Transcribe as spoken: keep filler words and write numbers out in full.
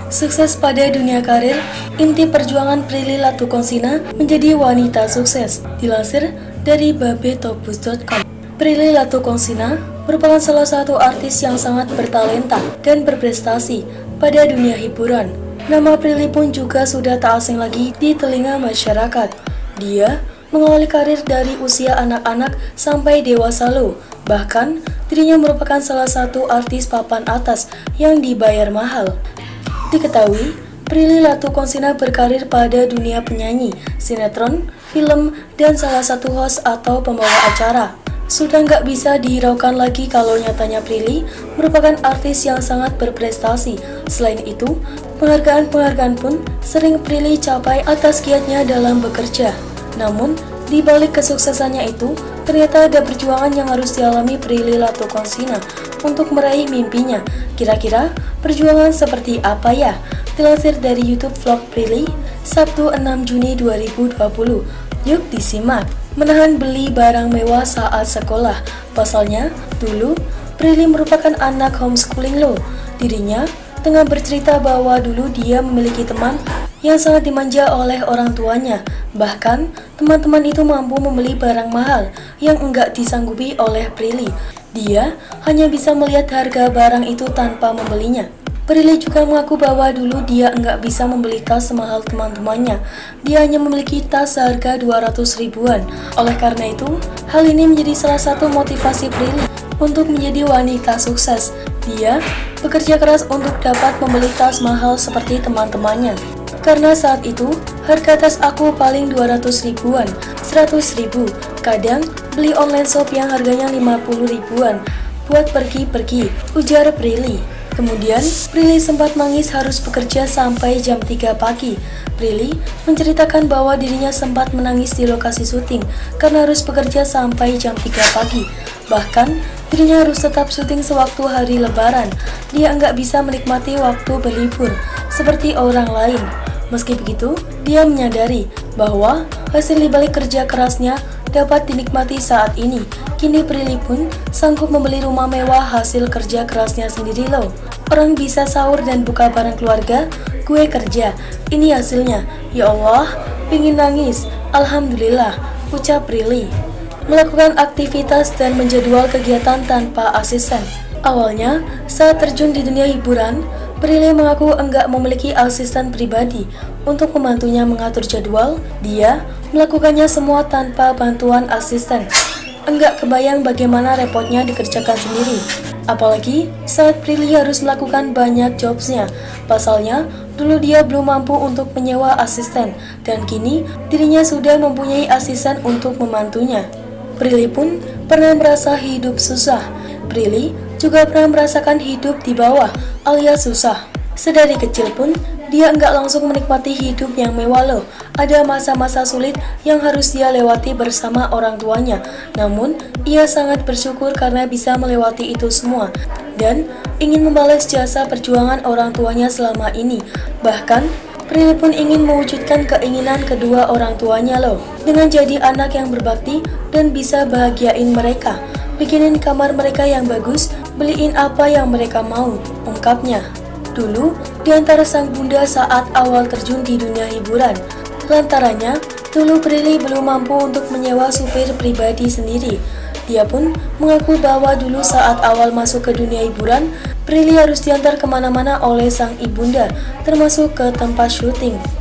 Sukses pada dunia karir, inti perjuangan Prilly Latuconsina menjadi wanita sukses. Dilansir dari babetopus titik com. Prilly Latuconsina merupakan salah satu artis yang sangat bertalenta dan berprestasi pada dunia hiburan. Nama Prilly pun juga sudah tak asing lagi di telinga masyarakat. Dia mengawali karir dari usia anak-anak sampai dewasa loh. Bahkan, dirinya merupakan salah satu artis papan atas yang dibayar mahal. Diketahui, Prilly Latuconsina berkarir pada dunia penyanyi, sinetron, film, dan salah satu host atau pembawa acara. Sudah nggak bisa dihiraukan lagi kalau nyatanya Prilly merupakan artis yang sangat berprestasi. Selain itu, penghargaan-penghargaan pun sering Prilly capai atas giatnya dalam bekerja. Namun, di balik kesuksesannya itu, ternyata ada perjuangan yang harus dialami Prilly Latuconsina untuk meraih mimpinya. Kira-kira perjuangan seperti apa ya? Dilansir dari YouTube vlog Prilly, Sabtu enam Juni dua ribu dua puluh. Yuk disimak. Menahan beli barang mewah saat sekolah. Pasalnya, dulu Prilly merupakan anak homeschooling loh. Dirinya tengah bercerita bahwa dulu dia memiliki teman yang sangat dimanja oleh orang tuanya. Bahkan, teman-teman itu mampu membeli barang mahal yang enggak disanggupi oleh Prilly. Dia hanya bisa melihat harga barang itu tanpa membelinya. Prilly juga mengaku bahwa dulu dia enggak bisa membeli tas semahal teman-temannya. Dia hanya memiliki tas seharga dua ratus ribuan. Oleh karena itu, hal ini menjadi salah satu motivasi Prilly untuk menjadi wanita sukses. Dia bekerja keras untuk dapat membeli tas mahal seperti teman-temannya. Karena saat itu, harga tas aku paling dua ratus ribuan, seratus ribu. Kadang beli online shop yang harganya lima puluh ribuan buat pergi-pergi, ujar Prilly. Kemudian, Prilly sempat nangis harus bekerja sampai jam tiga pagi. Prilly menceritakan bahwa dirinya sempat menangis di lokasi syuting karena harus bekerja sampai jam tiga pagi. Bahkan, dirinya harus tetap syuting sewaktu hari lebaran. Dia nggak bisa menikmati waktu berlibur seperti orang lain. Meski begitu, dia menyadari bahwa hasil dibalik kerja kerasnya dapat dinikmati saat ini. Kini Prilly pun sanggup membeli rumah mewah hasil kerja kerasnya sendiri loh. Orang bisa sahur dan buka bareng keluarga, gue kerja. Ini hasilnya. Ya Allah, pingin nangis. Alhamdulillah, ucap Prilly. Melakukan aktivitas dan menjadwal kegiatan tanpa asisten. Awalnya, saat terjun di dunia hiburan, Prilly mengaku enggak memiliki asisten pribadi untuk membantunya mengatur jadwal. Dia melakukannya semua tanpa bantuan asisten. Enggak kebayang bagaimana repotnya dikerjakan sendiri. Apalagi saat Prilly harus melakukan banyak jobsnya. Pasalnya, dulu dia belum mampu untuk menyewa asisten, dan kini dirinya sudah mempunyai asisten untuk membantunya. Prilly pun pernah merasa hidup susah. Prilly juga pernah merasakan hidup di bawah alias susah. Sedari kecil pun, dia enggak langsung menikmati hidup yang mewah loh. Ada masa-masa sulit yang harus dia lewati bersama orang tuanya. Namun, ia sangat bersyukur karena bisa melewati itu semua dan ingin membalas jasa perjuangan orang tuanya selama ini. Bahkan, Prilly pun ingin mewujudkan keinginan kedua orang tuanya loh, dengan jadi anak yang berbakti dan bisa bahagiain mereka, bikinin kamar mereka yang bagus, beliin apa yang mereka mau, ungkapnya. Dulu, di antara sang bunda saat awal terjun di dunia hiburan. Lantarannya, dulu Prilly belum mampu untuk menyewa supir pribadi sendiri. Dia pun mengaku bahwa dulu saat awal masuk ke dunia hiburan, Prilly harus diantar kemana-mana oleh sang ibunda, termasuk ke tempat syuting.